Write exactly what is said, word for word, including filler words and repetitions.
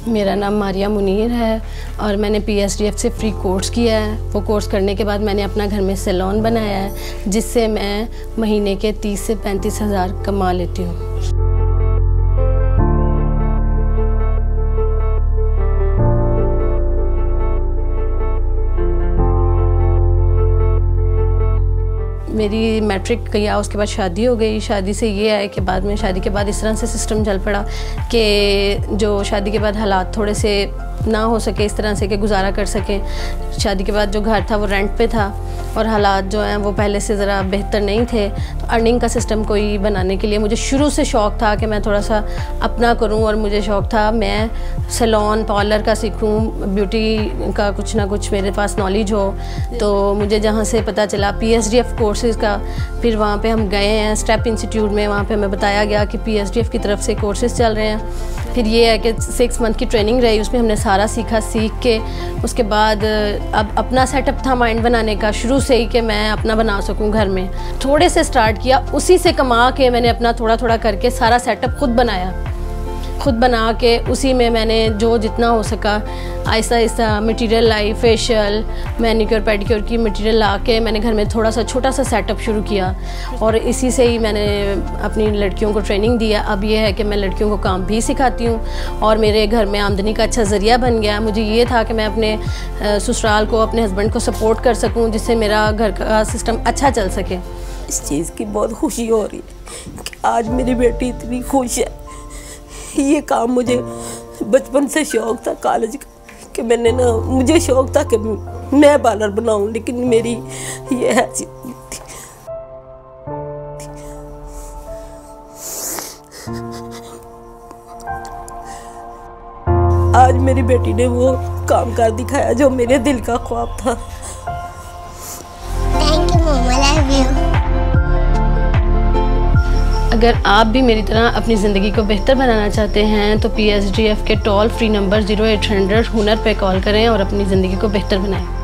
मेरा नाम मारिया मुनीर है और मैंने पी एस डी एफ से फ्री कोर्स किया है। वो कोर्स करने के बाद मैंने अपना घर में सैलून बनाया है, जिससे मैं महीने के तीस से पैंतीस हज़ार कमा लेती हूँ। मेरी मैट्रिक किया, उसके बाद शादी हो गई। शादी से ये है कि बाद में शादी के बाद इस तरह से सिस्टम चल पड़ा कि जो शादी के बाद हालात थोड़े से ना हो सके इस तरह से कि गुजारा कर सके। शादी के बाद जो घर था वो रेंट पे था और हालात जो हैं वो पहले से ज़रा बेहतर नहीं थे। तो अर्निंग का सिस्टम कोई बनाने के लिए मुझे शुरू से शौक़ था कि मैं थोड़ा सा अपना करूं और मुझे शौक़ था मैं सैलून पार्लर का सीखूं, ब्यूटी का कुछ ना कुछ मेरे पास नॉलेज हो। तो मुझे जहाँ से पता चला P S D F courses का, फिर वहाँ पे हम गए हैं स्टेप इंस्टीट्यूट में। वहाँ पे हमें बताया गया कि पी एस डी एफ की तरफ से कोर्सेज़ चल रहे हैं। फिर ये है कि सिक्स मंथ की ट्रेनिंग रही, उसमें हमने सारा सीखा। सीख के उसके बाद अब अपना सेटअप था माइंड बनाने का शुरू से ही कि मैं अपना बना सकूं घर में। थोड़े से स्टार्ट किया, उसी से कमा के मैंने अपना थोड़ा थोड़ा करके सारा सेटअप खुद बनाया। खुद बना के उसी में मैंने जो जितना हो सका आहिस्ता आहिस्ता मटेरियल लाई, फेशियल मैनिक्योर पेडिक्योर की मटेरियल ला के मैंने घर में थोड़ा सा छोटा सा सेटअप शुरू किया और इसी से ही मैंने अपनी लड़कियों को ट्रेनिंग दिया। अब ये है कि मैं लड़कियों को काम भी सिखाती हूँ और मेरे घर में आमदनी का अच्छा ज़रिया बन गया। मुझे ये था कि मैं अपने ससुराल को, अपने हस्बैंड को सपोर्ट कर सकूँ, जिससे मेरा घर का सिस्टम अच्छा चल सके। इस चीज़ की बहुत खुशी हो रही है कि आज मेरी बेटी इतनी खुश है। ये काम मुझे बचपन से शौक़ था कॉलेज का कि मैंने ना मुझे शौक़ था कि मैं पार्लर बनाऊं, लेकिन मेरी ये हैसियत नहीं थी। आज मेरी बेटी ने वो काम कर दिखाया जो मेरे दिल का ख्वाब था। थैंक यू मम्मा, लव यू। अगर आप भी मेरी तरह अपनी ज़िंदगी को बेहतर बनाना चाहते हैं तो पी एस डी एफ के toll free number zero eight hundred हुनर पे कॉल करें और अपनी ज़िंदगी को बेहतर बनाएं।